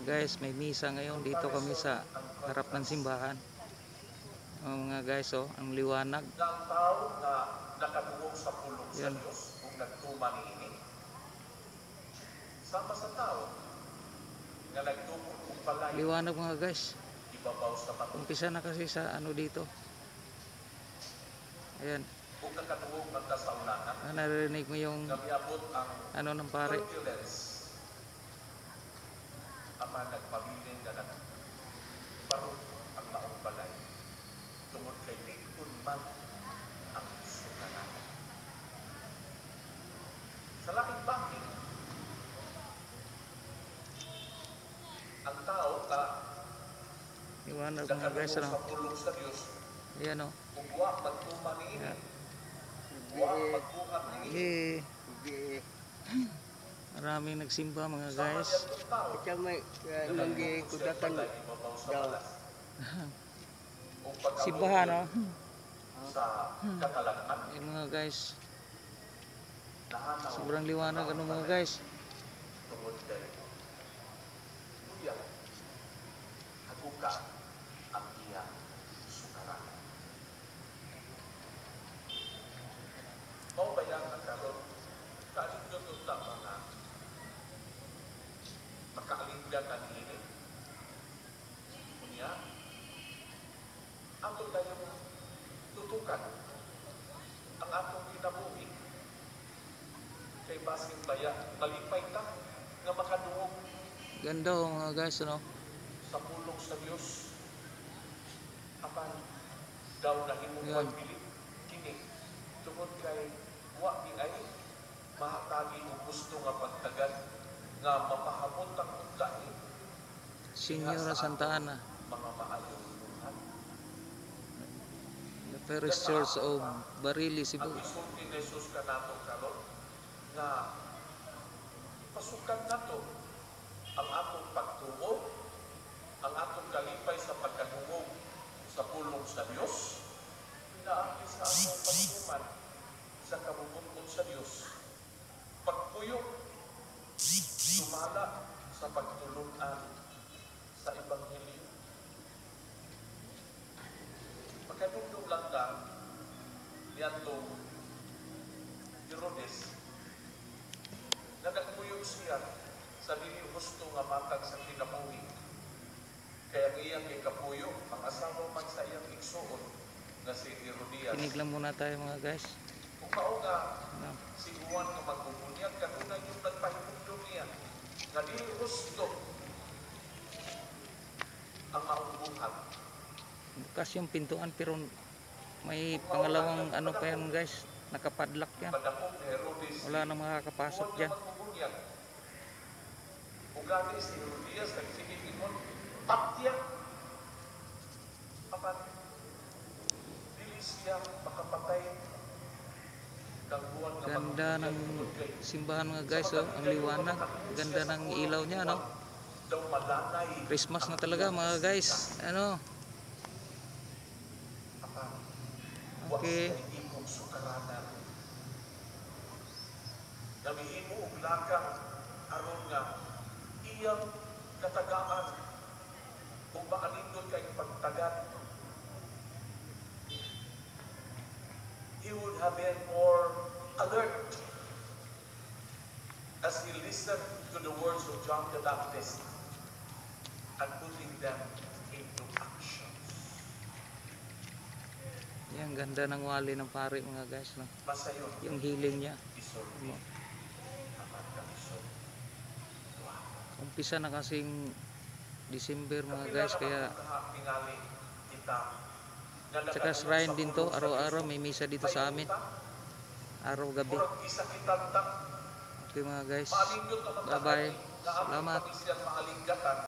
Guys, may misa ngayon. Dito kami sa harap ng simbahan. Mga guys, oh, ang liwanag. Ang tao na nakatuwog sa pulong sa Yan. Diyos kung nagtuman ini, sama sa tao na nagtuwog kung palay, Liwanag mga guys. ibabaw sa bato. Umpisa na kasi sa ano dito. Ayan. Kung nakatuwog magka sa unahan, Narinig mo yung namiabot ang ano ng pare. turbulence. Ama nagpabiling na parang ang maong balay. Tungod kay Likon man ang sukanan. Sa laking bakit, ang tao ka Liwanag mga guys. nakatuwog Ano? sa pulong sa Diyos, Ayan, oh. kung buwak magtuman ni ini, Ayan. buwak magbuhat ni ini, Eh, maraming nagsimba mga sama guys. niya itong tao, Ikaw may na manggi nagtuwog siya kudatan balay, ibabaw sa daw. balas. Kung pagkabuhi Simbahan, oh. sa katalangan, Ayan mga guys. nahanaw Sobrang liwanag ano mga guys. tungod kay Luya, haguka ang iya sukaran. Mao ba yan nagkaroon? Kaalinggan yung tama na makaalinggan ang ini. Kunya, ato tayong tutukan ang atong kinabuhi kay basing baya malipay ta nga makadungog Ganda oh mga guys, ano. sa pulong sa Dios apan daw nahimong Yan. pagpilit kini tungod kay wa di ay mahatagi og gusto nga pagtagad nga mapahamot ang ugdahi Señora Santa Ana, mga maayong buhat. the Paris Church of Barili, Cebu. Ang isulti ni Jesus kanato karon nga pasukan nato ang atong pagtuo, ang atong kalipay sa pagkadungog sa pulong sa Dios, pinaagi sa atong pagtuman sa kabubungkod sa Dios. Pagpuyo, sumala sa pagtulunan sa Ebanghelyo. Pagkadungdong lang ka, niyatong Herodes, nagagpuyog siya sa dili gusto nga matag sa kinabuhi. Kaya iyang ikapuyo, ang asawa man sa iyang igsuon na si Herodias. Kinig lang muna tayo mga guys. Kung mao nga Ano? si Juan nga magbubunyag, kanunay yung nagpahimugdong niya na dili gusto ang maong buhat. Bukas yung pintuan pero may pangalawang ano pa yan guys. Nakapadlock yan. Padakong ni Herodes, Wala nang makakapasok Juan dyan. nga magbubunyag. Kung gani si Herodias, nagsigit ingon, patya. Apan, dili siya makapatay ng buwan nga Ganda ng magbubunyag tungod kay simbahan mga guys, oh. Ang liwanag. Ganda ng ilaw niya, no. daw malanay Christmas na talaga mga guys. Ano? Okay. Wa imong sukaranan. Namihimo og lakang aron nga iyang katagaan kung maanindot kay pagtagad. He would have been more alert as he listened to the words of John the Baptist and putting them into action. Yan, ganda ng wali ng pare mga guys, no. Masayon Yung healing niya. isulti apan kamisyon. Umpisa na kasing December mga guys, kaya tsaka shrine din to. Araw-araw may misa dito sa amin. Araw gabi. Okay mga guys. Bye bye. Salamat. Salamat.